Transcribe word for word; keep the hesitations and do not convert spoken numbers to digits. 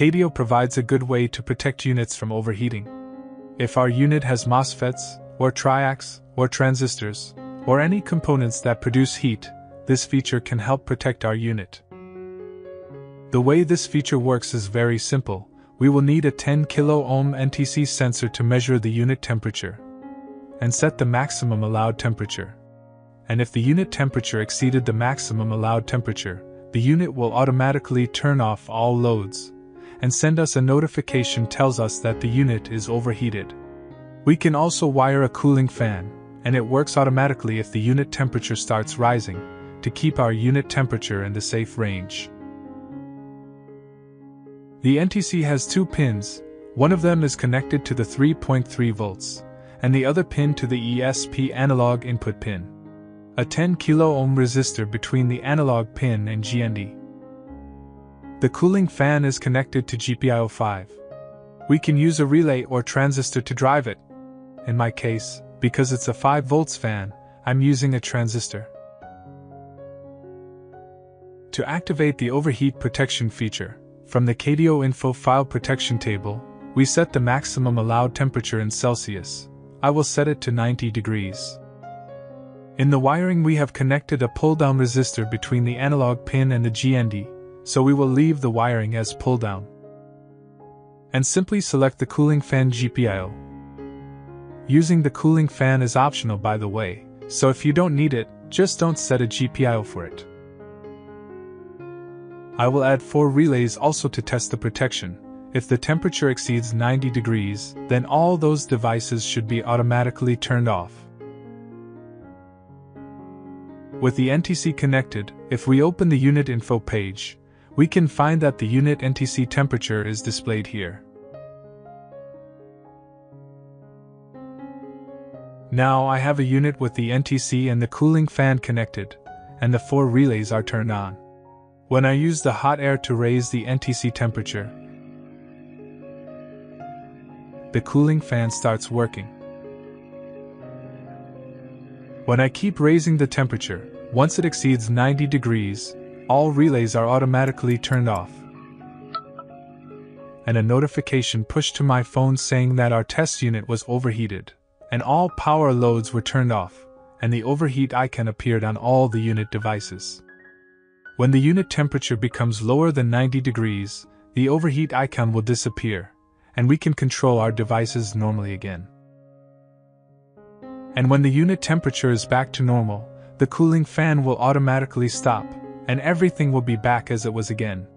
CADIO provides a good way to protect units from overheating. If our unit has MOSFETs, or triacs, or transistors, or any components that produce heat, this feature can help protect our unit. The way this feature works is very simple. We will need a ten kilo ohm N T C sensor to measure the unit temperature and set the maximum allowed temperature. And if the unit temperature exceeded the maximum allowed temperature, the unit will automatically turn off all loads and send us a notification tells us that the unit is overheated. We can also wire a cooling fan, and it works automatically if the unit temperature starts rising, to keep our unit temperature in the safe range. The N T C has two pins. One of them is connected to the three point three volts, and the other pin to the E S P analog input pin. A ten kilo ohm resistor between the analog pin and G N D. The cooling fan is connected to G P I O five. We can use a relay or transistor to drive it. In my case, because it's a five volts fan, I'm using a transistor. To activate the overheat protection feature, from the CADIO info file protection table, we set the maximum allowed temperature in Celsius. I will set it to ninety degrees. In the wiring we have connected a pull-down resistor between the analog pin and the G N D, so we will leave the wiring as pull-down. And simply select the cooling fan G P I O. Using the cooling fan is optional by the way, so if you don't need it, just don't set a G P I O for it. I will add four relays also to test the protection. If the temperature exceeds ninety degrees, then all those devices should be automatically turned off. With the N T C connected, if we open the unit info page, we can find that the unit N T C temperature is displayed here. Now I have a unit with the N T C and the cooling fan connected, and the four relays are turned on. When I use the hot air to raise the N T C temperature, the cooling fan starts working. When I keep raising the temperature, once it exceeds ninety degrees, all relays are automatically turned off. And a notification pushed to my phone saying that our test unit was overheated, and all power loads were turned off, and the overheat icon appeared on all the unit devices. When the unit temperature becomes lower than ninety degrees, the overheat icon will disappear, and we can control our devices normally again. And when the unit temperature is back to normal, the cooling fan will automatically stop, and everything will be back as it was again.